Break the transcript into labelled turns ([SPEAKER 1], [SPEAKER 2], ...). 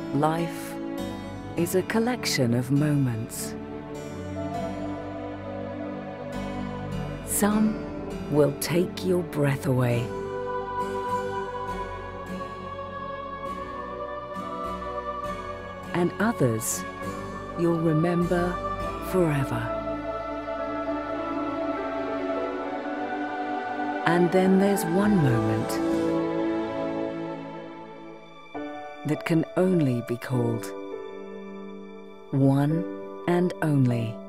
[SPEAKER 1] Life is a collection of moments. Some will take your breath away. And others you'll remember forever. And then there's one moment that can only be called one and only.